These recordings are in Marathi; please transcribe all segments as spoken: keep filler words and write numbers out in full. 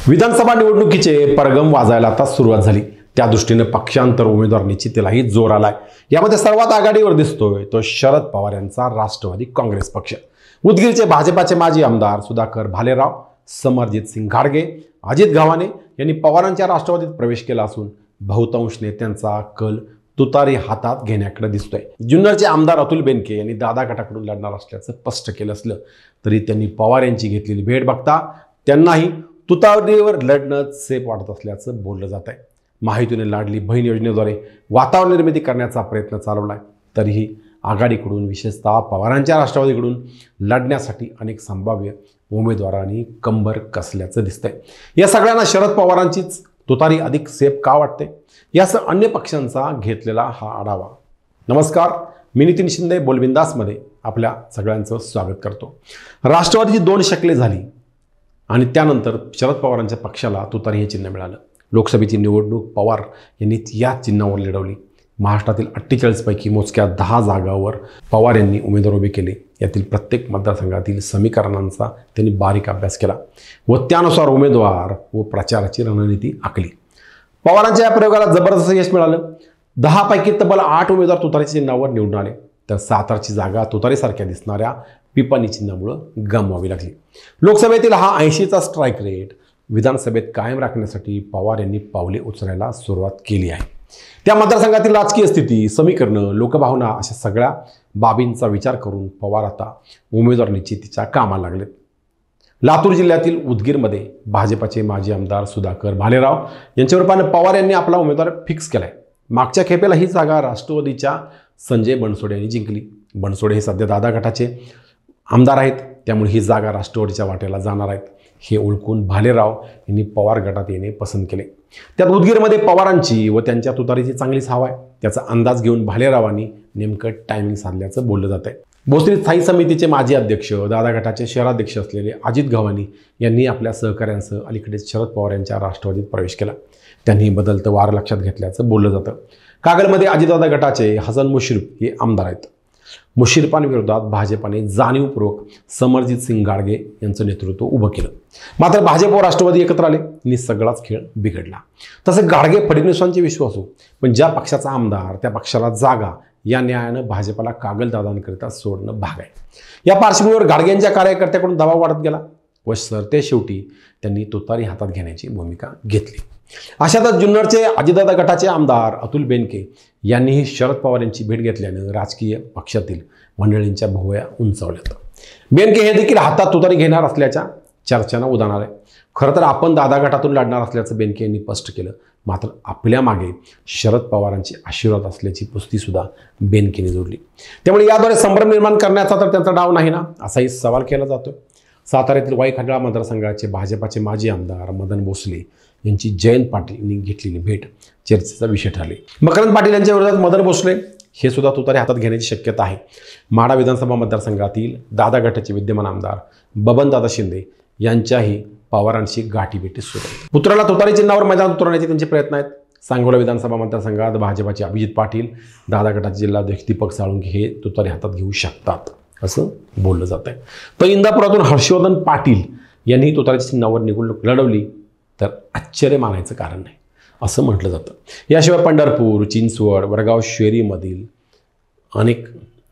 विधानसभा निवडणुकीचे परगम वाजायला आता सुरुवात झाली। त्या दृष्टीने पक्षांतर उमेदवार निश्चितीलाही जोर आलाय। यामध्ये सर्वात आघाडीवर दिसतोय तो शरद पवार यांचा राष्ट्रवादी काँग्रेस पक्ष। उदगीरचे भाजपाचे माजी आमदार सुधाकर भालेराव, समरजित सिंग घाडगे, अजित गव्हाणे यांनी पवारांच्या राष्ट्रवादीत प्रवेश केला असून बहुतांश नेत्यांचा कल तुतारी हातात घेण्याकडे दिसतोय। जुन्नरचे आमदार अतुल बेनके यांनी दादा गटाकडून लढणार असल्याचं स्पष्ट केलं असलं तरी त्यांनी पवार यांची घेतलेली भेट बघता त्यांनाही तुतारीवर लढणं सेफ वाटत असल्याचं बोललं जात आहे। माहितीने लाडली बहीण योजनेद्वारे वातावरण निर्मिती करण्याचा प्रयत्न चालवलाय, तरीही आघाडीकडून विशेषतः पवारांच्या राष्ट्रवादीकडून लढण्यासाठी अनेक संभाव्य उमेदवारांनी कंबर कसल्याचं दिसतंय। या सगळ्यांना शरद पवारांचीच तुतारी अधिक सेफ का वाटते, यासह अन्य पक्षांचा घेतलेला हा आढावा। नमस्कार, मी नितीन शिंदे बोलबिंदासमध्ये आपल्या सगळ्यांचं स्वागत करतो। राष्ट्रवादीची दोन शकले झाली आणि त्यानंतर शरद पवारांच्या पक्षाला तुतारी हे चिन्ह मिळालं। लोकसभेची निवडणूक पवार यांनी या चिन्हावर लढवली। महाराष्ट्रातील अठ्ठेचाळीस पैकी मोजक्या दहा जागांवर पवार यांनी उमेदवार उभे केले। यातील प्रत्येक मतदारसंघातील समीकरणांचा त्यांनी बारीक अभ्यास केला व त्यानुसार उमेदवार व प्रचाराची रणनीती आखली। पवारांच्या या प्रयोगाला जबरदस्त यश मिळालं। दहा पैकी तब्बल आठ उमेदवार तुतारीच्या चिन्हावर निवडून आले, तर सातारची जागा तुतारीसारख्या दिसणाऱ्या पिपाणी चिन्हामुळे गमवावी लागली। लोकसभेतील हा ऐंशीचा स्ट्राईक रेट विधानसभेत कायम राखण्यासाठी पवार यांनी पावले उचलायला सुरुवात केली आहे। त्या मतदारसंघातील राजकीय स्थिती, समीकरणं, लोकभावना अशा सगळ्या बाबींचा विचार करून पवार आता उमेदवार निश्चितीच्या कामाला लागलेत। लातूर जिल्ह्यातील उदगीरमध्ये भाजपाचे माजी आमदार सुधाकर भालेराव यांच्या रूपाने पवार यांनी आपला उमेदवार फिक्स केलाय। मागच्या खेपेला ही जागा राष्ट्रवादीच्या संजय बनसोडे यांनी जिंकली। बनसोडे हे सध्या दादा गटाचे आमदार आहेत, त्यामुळे ही जागा राष्ट्रवादीच्या वाट्याला जाणार आहेत हे ओळखून भालेराव यांनी पवार गटात येणे पसंत केले। त्यात उदगीरमध्ये पवारांची व त्यांच्या तुतारीची चांगलीच हवा आहे, त्याचा अंदाज घेऊन भालेरावांनी नेमकं टायमिंग साधल्याचं बोललं जात आहे। भोसरी स्थायी समितीचे माजी अध्यक्ष, दादा गटाचे शहराध्यक्ष असलेले अजित गव्हाणे यांनी आपल्या सहकाऱ्यांसह अलीकडेच शरद पवार यांच्या राष्ट्रवादीत प्रवेश केला। त्यांनी बदलतं वार लक्षात घेतल्याचं बोललं जातं। कागलमध्ये अजितदादा गटाचे हसन मुश्रीफ हे आमदार आहेत। मुश्रीफांविरोधात भाजपाने जाणीवपूर्वक समरजित सिंग घाडगे यांचं नेतृत्व उभं केलं, मात्र भाजप व राष्ट्रवादी एकत्र आले आणि सगळाच खेळ बिघडला। तसे घाडगे फडणवीसांचे विश्वासू, पण ज्या पक्षाचा आमदार त्या पक्षाला जागा या न्यायानं भाजपाला कागलदादांकरिता सोडणं भाग आहे। या पार्श्वभूमीवर घाडगेंच्या कार्यकर्त्याकडून दबाव वाढत गेला व सरते शेवटी त्यांनी तुतारी हातात घेण्याची भूमिका घेतली। अशातच जुन्नरचे अजितदादा गटाचे आमदार अतुल बेनके यांनीही शरद पवार यांची भेट घेतल्यानं राजकीय पक्षातील मंडळींच्या भुवया उंचावल्यात। बेनके हे देखील हातात तुतारी घेणार असल्याच्या चर्चांना उधाण आलंय। खरं तर आपण दादा गटातून लढणार असल्याचं बेनके यांनी स्पष्ट केलं, मात्र आपल्या मागे शरद पवारांचे आशीर्वाद असल्याची पुस्ती सुद्धा बेनकेने जोडली। त्यामुळे याद्वारे संभ्रम निर्माण करण्याचा तर त्यांचा डाव नाही ना, असाही सवाल केला जातोय। साताऱ्यातील वाई खंडाळा मतदारसंघाचे भाजपाचे माजी आमदार मदन भोसले यांची जयंत पाटील यांनी घेतलेली भेट चर्चेचा विषय ठरली। मकरंद पाटील यांच्या विरोधात मदन भोसले हे सुद्धा तुतारी हातात घेण्याची शक्यता आहे। माढा विधानसभा मतदारसंघातील दादा गटाचे विद्यमान आमदार बबनदादा शिंदे यांच्याही पवारांशी गाठीभेटी सुरू आहेत। पुत्राला तुतारी चिन्हावर मैदानात उतरवण्याचे त्यांचे प्रयत्न आहेत। सांगोला विधानसभा मतदारसंघात भाजपाचे अभिजित पाटील, दादा गटाचे जिल्हाध्यक्ष दीपक साळुंखे हे तुतारी हातात घेऊ शकतात असं बोललं जात आहे। तर इंदापुरातून हर्षवर्धन पाटील यांनी तुतारीच्या चिन्हावर निवडणूक लढवली तर आश्चर्य मानायचं कारण नाही असं म्हटलं जातं। याशिवाय पंढरपूर, चिंचवड, वडगाव शेरीमधील अनेक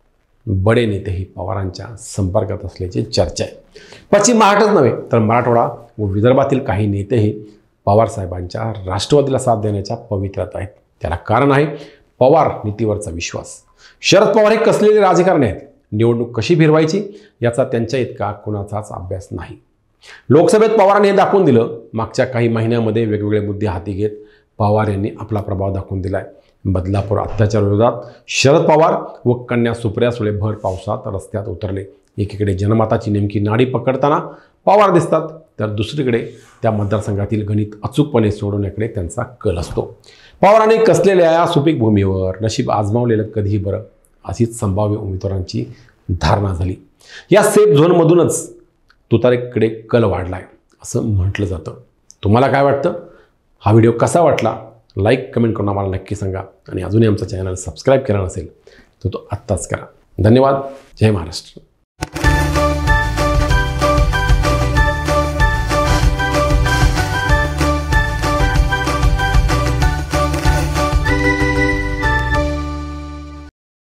बडे नेतेही पवारांच्या संपर्कात असल्याची चर्चा आहे। पश्चिम महाराष्ट्रच नव्हे तर मराठवाडा व विदर्भातील काही नेतेही पवारसाहेबांच्या राष्ट्रवादीला साथ देण्याच्या पवित्र्यात आहेत। त्याला कारण आहे पवार नीतीवरचा विश्वास। शरद पवार हे कसलेले राजकारणी आहेत, निवडणूक कशी भिरवायची याचा त्यांच्या इतका कुणाचाच अभ्यास नाही। लोकसभेत पवारांनी हे दाखवून दिलं। मागच्या काही महिन्यामध्ये वेगवेगळे मुद्दे हाती घेत पवार यांनी आपला प्रभाव दाखवून दिलाय। बदलापूर अत्याचार विरोधात शरद पवार व कन्या सुप्रिया सुळे भर पावसात रस्त्यात उतरले। एकीकडे जनमताची नेमकी नाडी पकडताना पवार दिसतात, तर दुसरीकडे त्या मतदारसंघातील गणित अचूकपणे सोडवण्याकडे त्यांचा कल असतो। पवारांनी कसलेल्या या सुपीक भूमीवर नशीब आजमावलेलं कधीही बरं, अशीच संभाव्य उमेदवारांची धारणा झाली। या सेफ झोनमधूनच तुतारीकडे कल वाढलाय असं म्हटलं जातं। तुम्हाला काय वाटतं? हा व्हिडिओ कसा वाटला? लाईक कमेंट करून आम्हाला नक्की सांगा आणि अजूनही आमचा चॅनल सबस्क्राईब केला नसेल तर तो आत्ताच करा। धन्यवाद। जय महाराष्ट्र।